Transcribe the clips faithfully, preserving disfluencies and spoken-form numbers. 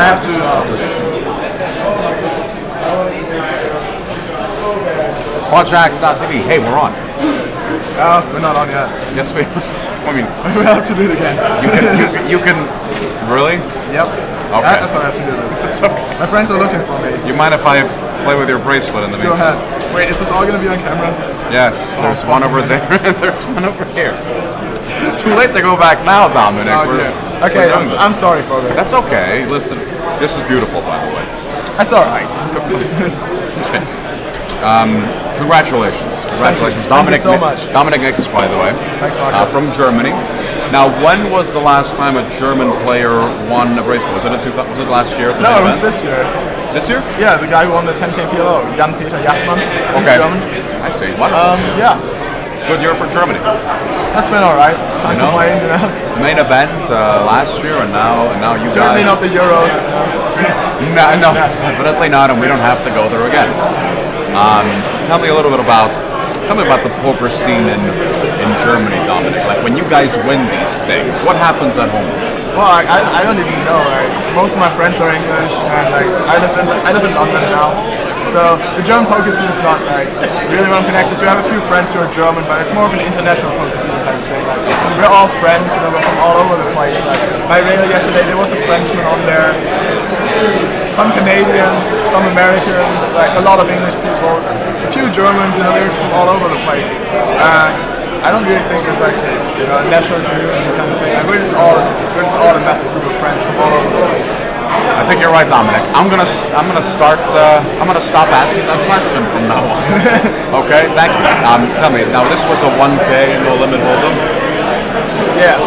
have to. Uh, QuadJacks dot T V. Hey, we're on. Uh, we're not on yet. Yes, we. I mean, we have to do it again. You can. You, you can. Really? Yep. Okay. That's why I have to do this. It's okay. My friends are looking for me. You mind if I play with your bracelet in the meantime? Go ahead. Wait, is this all going to be on camera? Yes. Oh, there's one over there. There's one over here. It's too late to go back now, Dominik. Oh, we're, yeah. Okay, we're I'm, I'm sorry for this. That's okay. Listen, this is beautiful, by the way. That's all right. Okay. Um, congratulations. Congratulations. Thank you. Dominik, Thank you so much. Dominik Nitsche, by the way. Thanks, Mark. Uh, from Germany. Now, when was the last time a German player won a bracelet? Was it, a two, was it last year? No, it was this year. This year? Yeah, the guy who won the ten K P L O, Jan-Peter Jachtmann. He's okay. German. I see. Wonderful. Um, yeah. Good year for Germany. That's been all right. Can't you know, complain, you know. Main event uh, last year, and now, and now you Certainly guys. not the Euros. no, no, definitely not, and we don't have to go there again. Um, tell me a little bit about, tell me about the poker scene in in Germany, Dominik. Like when you guys win these things, what happens at home? Well, I, I, I don't even know. Like, most of my friends are English, and like I live in I live in London now. So the German poker scene is not like really well connected. So I have a few friends who are German, but it's more of an international poker scene type of thing. Like, we're all friends, you know, we're from all over the place. Like my radar yesterday, there was a Frenchman on there, some Canadians, some Americans, like a lot of English people, a few Germans, you know, they're from all over the place. Uh, I don't really think there's like you know, a national community kind of thing. Like, we're just all we're just all a massive group of friends from all over the place. I think you're right, Dominik. I'm gonna I'm gonna start. Uh, I'm gonna stop asking that question from now on. Okay, thank you. Um, tell me now. This was a one K no limit hold'em. Yeah.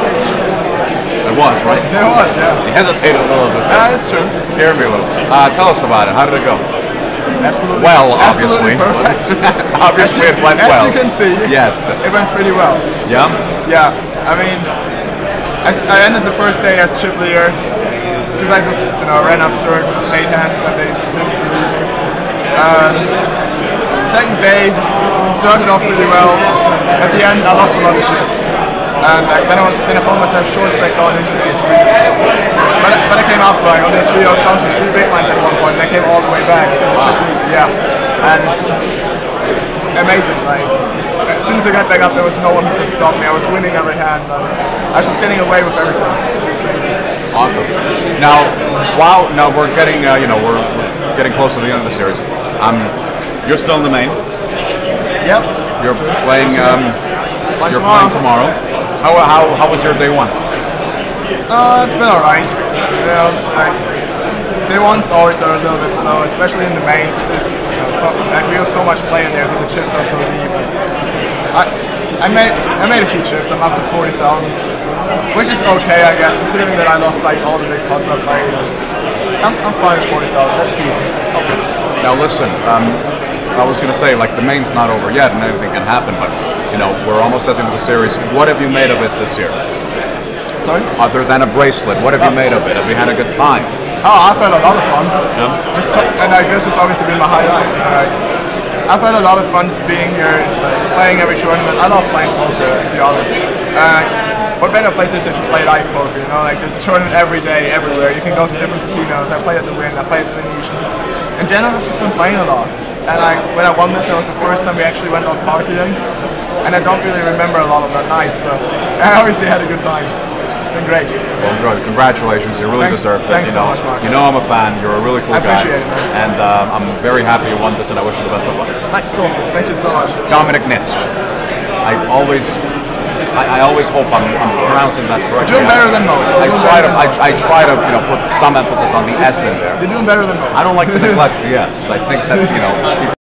It was, right? It was, yeah. You hesitated a little bit. Yeah, that's true. It scared me a little. Uh, tell us about it. How did it go? Absolutely. Well, absolutely obviously. perfect. Obviously, as it went as well. As you can see, yes, it went pretty well. Yeah. Yeah. I mean, I, I ended the first day as chip leader because I just you know ran absurd with made hands and they just didn't believe me. Um, second day started off really well. At the end, I lost a lot of chips, and like, then I was then I found myself short straight going into the three. But, but I came up like on the three. I was down to three big lines at one point, and I came all the way back to the chip lead. Yeah, and it's just amazing. Like as soon as I got back up, there was no one who could stop me. I was winning every hand. I was just getting away with everything. It was crazy. Awesome. Now, wow. Now we're getting uh, you know we're, we're getting close to the end of the series. Um, you're still in the main. Yep. You're playing. Um, Playing you're tomorrow. playing tomorrow. How how how was your day one? Uh, it's been alright. You know, like, day one's always a little bit slow, especially in the main because you know, so, like, we have so much play in there because the chips are so deep. I I made I made a few chips. I'm up to forty thousand, which is okay, I guess, considering that I lost like all the big pots I played. I'm I'm fine with forty thousand. That's decent. Okay. Now listen. Um, I was going to say, like, the main's not over yet and anything can happen, but, you know, we're almost at the end of the series. What have you made of it this year? Sorry? Other than a bracelet, what have you made of it? Have you had a good time? Oh, I've had a lot of fun. Yeah. Just to, and I guess it's obviously been my highlight. Uh, I've had a lot of fun just being here, like, playing every tournament. I love playing poker, to be honest. Uh, what better place is it to play live poker, you know? Like, there's a tournament every day, everywhere. You can go to different casinos. I play at the Wynn, I play at the Venetian. In general, I've just been playing a lot. And like when I won this, it was the first time we actually went out partying, and I don't really remember a lot of that night, so I obviously had a good time. It's been great. Well, good. Congratulations. You really thanks, deserve it. Thanks you know, so much, Mark. You know I'm a fan. You're a really cool I guy. appreciate it, man. And um, I'm very happy you won this, and I wish you the best of luck. Right, cool. Thank you so much. Dominik Nitsche. I always, I, I always hope I'm, I'm pronouncing that correctly. You're doing better than most. I try to, I, I try to, you know, put some emphasis on the S in there. You're doing better than most. I don't like to neglect the S. I think that, you know.